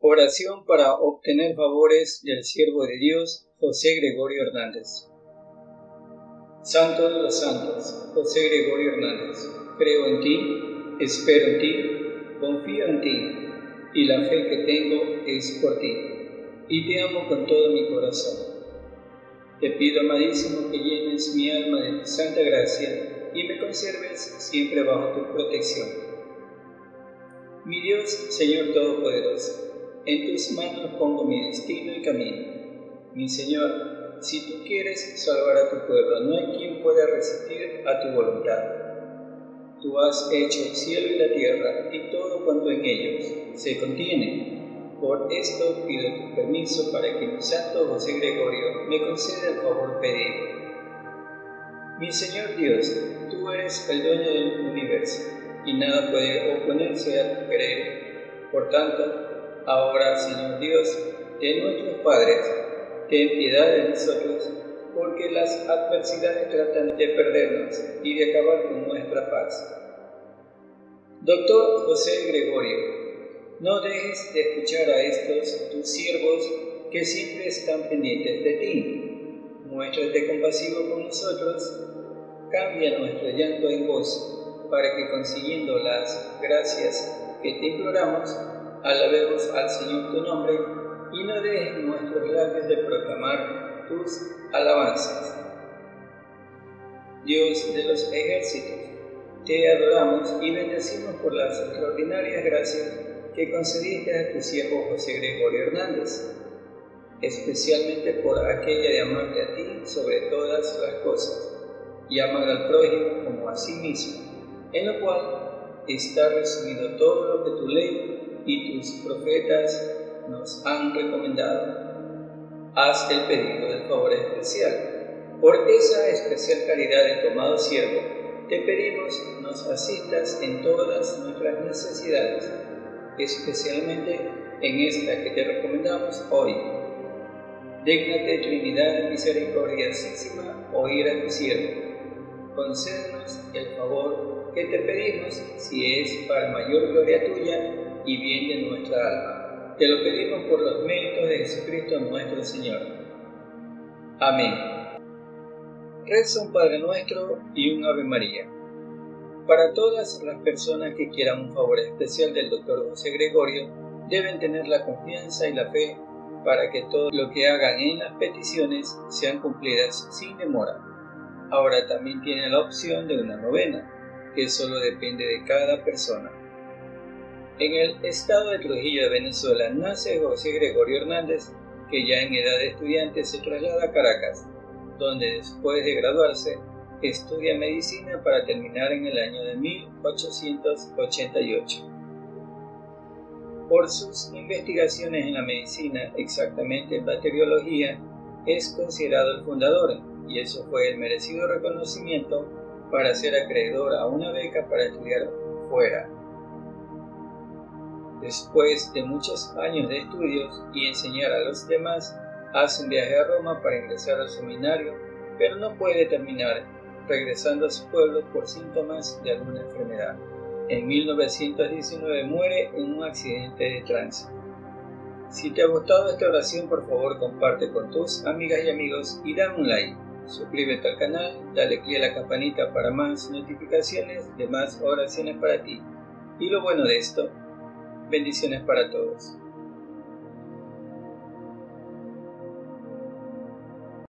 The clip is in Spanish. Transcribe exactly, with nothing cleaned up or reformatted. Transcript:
Oración para obtener favores del siervo de Dios, José Gregorio Hernández. Santo de los santos, José Gregorio Hernández, creo en ti, espero en ti, confío en ti, y la fe que tengo es por ti, y te amo con todo mi corazón. Te pido, amadísimo, que llenes mi alma de tu santa gracia y me conserves siempre bajo tu protección. Mi Dios, Señor Todopoderoso, en tus manos pongo mi destino y camino. Mi Señor, si tú quieres salvar a tu pueblo, no hay quien pueda resistir a tu voluntad. Tú has hecho el cielo y la tierra y todo cuanto en ellos se contiene. Por esto pido tu permiso para que mi santo José Gregorio me conceda el favor pedido. Mi Señor Dios, tú eres el dueño del universo y nada puede oponerse a tu querer. Por tanto, ahora, Señor Dios, de nuestros padres, ten piedad de nosotros, porque las adversidades tratan de perdernos y de acabar con nuestra paz. Doctor José Gregorio, no dejes de escuchar a estos tus siervos que siempre están pendientes de ti. Muéstrate compasivo con nosotros, cambia nuestro llanto en gozo, para que consiguiendo las gracias que te imploramos, alabemos al Señor tu nombre y no dejes nuestros labios de proclamar tus alabanzas. Dios de los ejércitos, te adoramos y bendecimos por las extraordinarias gracias que concediste a tu siervo José Gregorio Hernández, especialmente por aquella de amarte a ti sobre todas las cosas y amar al prójimo como a sí mismo, en lo cual está resumido todo lo que tu ley y tus profetas nos han recomendado. Haz el pedido del favor especial. Por esa especial caridad de tu amado siervo, te pedimos nos asistas en todas nuestras necesidades, especialmente en esta que te recomendamos hoy. Dígnate, Trinidad misericordiosísima, oír a tu siervo. Concédenos el favor que te pedimos, si es para mayor gloria tuya y bien de nuestra alma. Te lo pedimos por los méritos de Jesucristo nuestro Señor. Amén. Reza un Padre Nuestro y un Ave María. Para todas las personas que quieran un favor especial del doctor José Gregorio, deben tener la confianza y la fe para que todo lo que hagan en las peticiones sean cumplidas sin demora. Ahora también tiene la opción de una novena, que solo depende de cada persona. En el estado de Trujillo de Venezuela nace José Gregorio Hernández, que ya en edad de estudiante se traslada a Caracas, donde después de graduarse estudia medicina para terminar en el año de mil ochocientos ochenta y ocho. Por sus investigaciones en la medicina, exactamente en bacteriología, es considerado el fundador, y eso fue el merecido reconocimiento para ser acreedor a una beca para estudiar fuera. Después de muchos años de estudios y enseñar a los demás, hace un viaje a Roma para ingresar al seminario, pero no puede terminar, regresando a su pueblo por síntomas de alguna enfermedad. En mil novecientos diecinueve muere en un accidente de tránsito. Si te ha gustado esta oración, por favor comparte con tus amigas y amigos y dame un like. Suscríbete al canal, dale clic a la campanita para más notificaciones de más oraciones para ti. Y lo bueno de esto, bendiciones para todos.